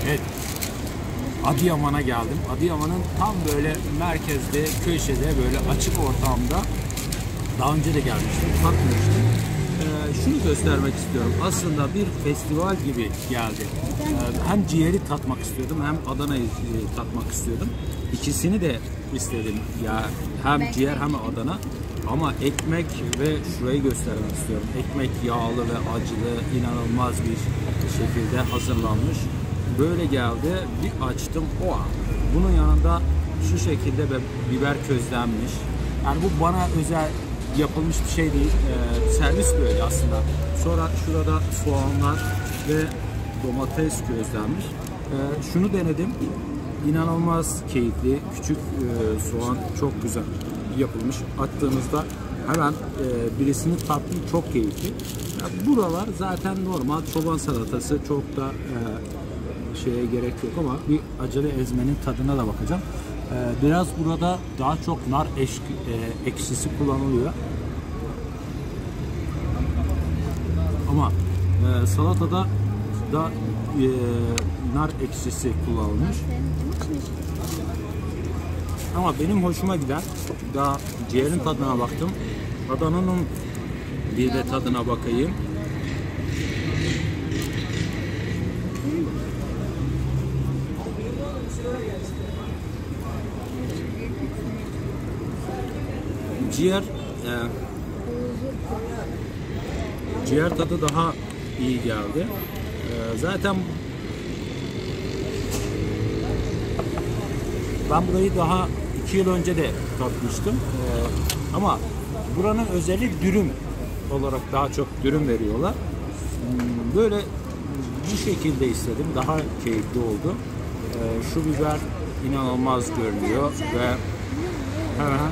Evet, Adıyaman'a geldim. Adıyaman'ın tam böyle merkezde, köşede, böyle açık ortamda daha önce de gelmiştim, tatmıştım. Şunu göstermek istiyorum. Aslında bir festival gibi geldi. Hem ciğeri tatmak istiyordum, hem Adana'yı tatmak istiyordum. İkisini de istedim. Ya hem ciğer hem Adana. Ama ekmek ve şurayı göstermek istiyorum. Ekmek yağlı ve acılı, inanılmaz bir şekilde hazırlanmış. Böyle geldi, bir açtım o an. Bunun yanında şu şekilde biber közlenmiş. Yani bu bana özel yapılmış bir şey değil. Servis böyle aslında. Sonra şurada soğanlar ve domates közlenmiş. Şunu denedim. İnanılmaz keyifli. Küçük soğan çok güzel yapılmış. Attığınızda hemen birisini tattım, çok keyifli. Buralar zaten normal çoban salatası, çok da şeye gerek yok ama bir acele ezmenin tadına da bakacağım. Biraz burada daha çok nar ekşisi kullanılıyor. Ama salatada da nar ekşisi kullanılmış. Ama benim hoşuma giden, daha ciğerin tadına baktım. Adana'nın bir de tadına bakayım. Ciğer tadı daha iyi geldi. Zaten ben burayı daha 2 yıl önce de tatmıştım. Ama buranın özelliği dürüm olarak, daha çok dürüm veriyorlar. Böyle bu şekilde istedim. Daha keyifli oldu. Şu biber inanılmaz görünüyor ve hemen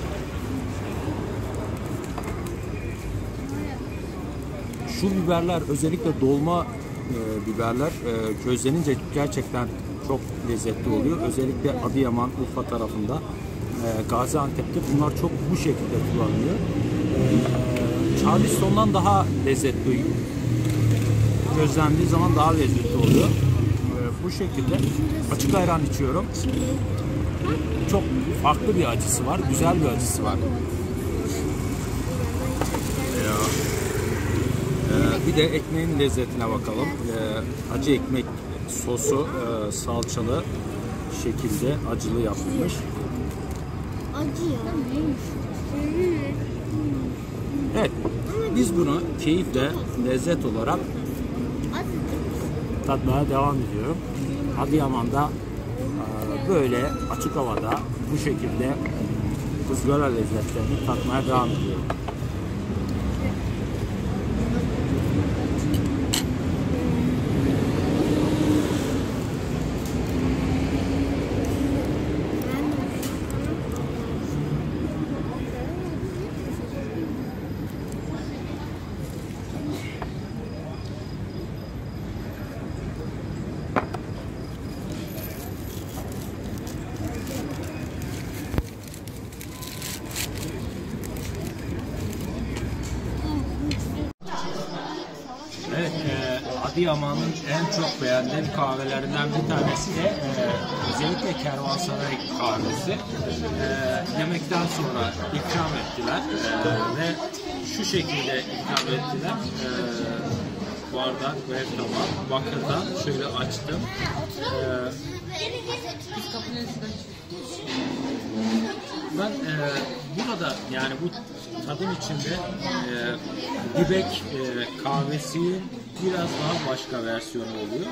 şu biberler, özellikle dolma biberler közlenince gerçekten çok lezzetli oluyor. Özellikle Adıyaman, Urfa tarafında, Gaziantep'te bunlar çok bu şekilde kullanılıyor. Charleston'dan daha lezzetli, közlendiği zaman daha lezzetli oluyor. Bu şekilde açık ayran içiyorum. Çok farklı bir acısı var, güzel bir acısı var. Bir de ekmeğin lezzetine bakalım. Acı ekmek sosu salçalı şekilde acılı yapılmış. Acı ya. Evet, biz bunu keyifle, lezzet olarak tatmaya devam ediyorum. Adıyaman'da böyle açık havada bu şekilde ızgara lezzetlerini tatmaya devam ediyorum. Evet, Adıyaman'ın en çok beğendiğim kahvelerinden bir tanesi de özellikle Kervansaray kahvesi. Yemekten sonra ikram ettiler ve şu şekilde ikram ettiler. Bardak ve tabak bakırdan şöyle açtım. Ben burada, yani bu tadım içinde dibek kahvesinin biraz daha başka versiyonu oluyor.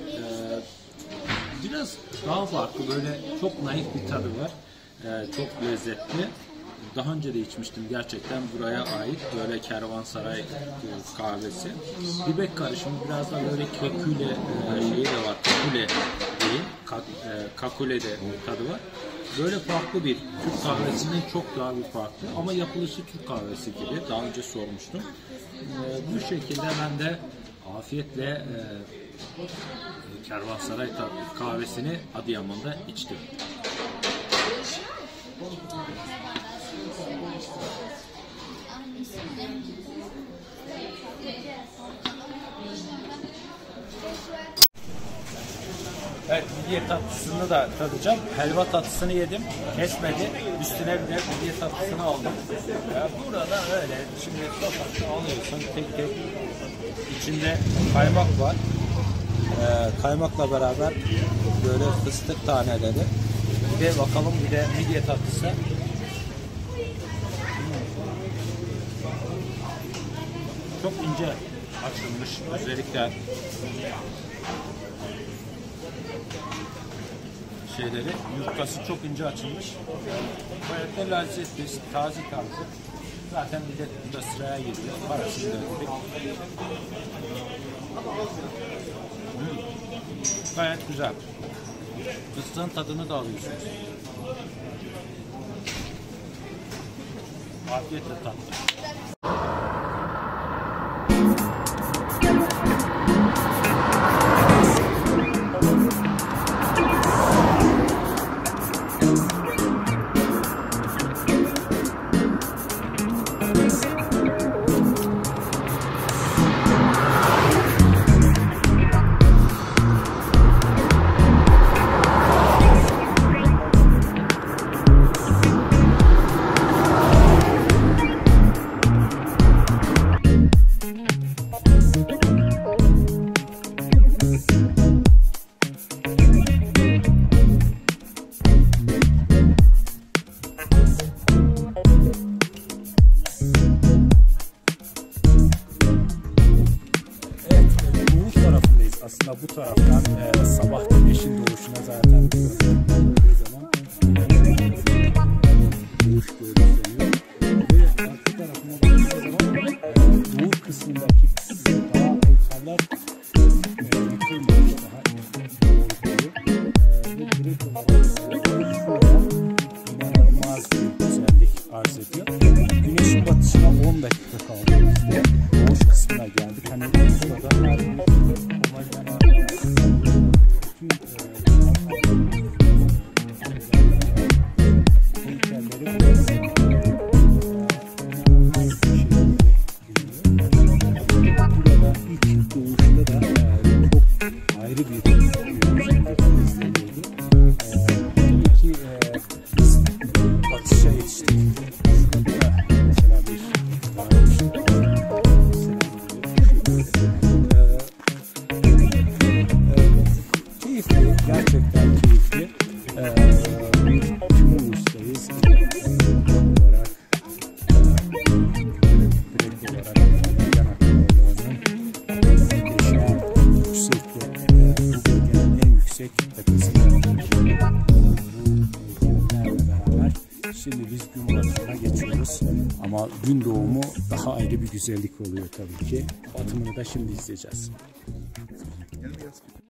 Biraz daha farklı, böyle çok naif bir tadı var. Çok lezzetli. Daha önce de içmiştim, gerçekten buraya ait böyle Kervansaray kahvesi. Dibek karışımı, biraz da böyle kekule şeyi de var. Kakule diyeyim. Kakule de tadı var. Böyle farklı bir Türk kahvesinden çok daha bir farklı ama yapılışı Türk kahvesi gibi. Daha önce sormuştum. Bu şekilde ben de afiyetle Kervansaray kahvesini Adıyaman'da içtim. Evet, midye tatlısını da tadacağım. Helva tatlısını yedim, kesmedi. Üstüne bir de midye tatlısını aldım. Burada öyle, şimdi sokakta alıyorsun tek tek. İçinde kaymak var. Kaymakla beraber böyle fıstık taneleri. Bir de bakalım bir de midye tatlısı. Çok ince açılmış özellikle şeyleri, yufkası çok ince açılmış. Gayet de lezzetli, taze. Zaten millet burada sıraya giriyor, parasını da ödedik. Gayet güzel. Fıstığın tadını da alıyorsunuz. Afiyetle tatlı. Aslında bu taraftan sabah güneşin doğuşuna zaten gördüğü zaman doğuş gözleniyor. Ve arka tarafına baktığı zaman doğu kısmındaki daha heykeller yıkılmamış, daha doğrultuyor. Ve direkt olarak şurada inanılmaz bir güzellik arz ediyor. Güneşin batışına 10 dakika kaldı. İşte doğuş kısmına geldik. Hani burada her bir ayrı bir izleniyordu. Tabii ki biz batışa yetiştik. Şurada mesela bir keyifli, gerçekten keyifli. Bir Cumhurbaşkanıyız. Olarak direkt olarak yüksek tepesine beraber şimdi biz gün batımına geçiyoruz ama gün doğumu daha ayrı bir güzellik oluyor tabii ki. Batımını da şimdi izleyeceğiz.